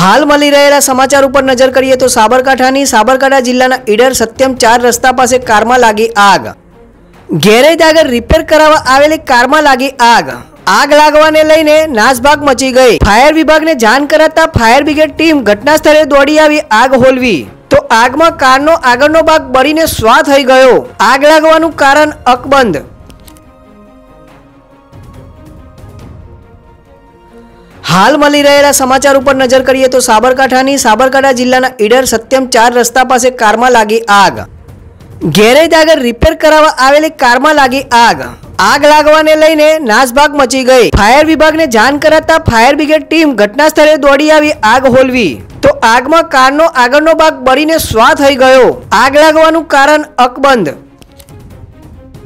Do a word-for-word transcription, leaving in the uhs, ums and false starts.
हाल मળી રહેલા સમાચાર ઉપર નજર કરીએ તો સાબરકાંઠાની સાબરકાંઠા જિલ્લાના ઈડર સત્યમ ચાર રસ્તા પાસે કારમાં લાગી આગ। ગેરેજ આગળ રિપેર કરાવવા આવેલી કારમાં લાગી આગ। આગ લાગવાને લઈને નાસભાગ મચી ગઈ। ફાયર વિભાગને જાણ કરાતા ફાયર બ્રિગેડ ટીમ ઘટના સ્થળે દોડી આવી આગ હોલવી તો આગમાં કારનો આગળનો ભાગ બળીને સ્વા થઈ ગયો। આગ લાગવાનું કારણ અકબંધ। हाल मળી રહેલા સમાચાર ઉપર નજર કરીએ તો સાબરકાંઠાની સાબરકાંઠા જિલ્લાના ઈડર સત્યમ ચાર રસ્તા પાસે કારમાં લાગી આગ। ગેરેજ આગળ રિપેર કરાવવા આવેલી કારમાં લાગી આગ। આગ લાગવાને લઈને નાસભાગ મચી ગઈ। ફાયર વિભાગને જાણ કરાતા ફાયર બ્રિગેડ ટીમ ઘટના સ્થળે દોડી આવી આગ હોલવી તો આગમાં કારનો આગળનો ભાગ બળીને સ્વા થઈ ગયો। આગ લાગવાનું કારણ અકબંધ।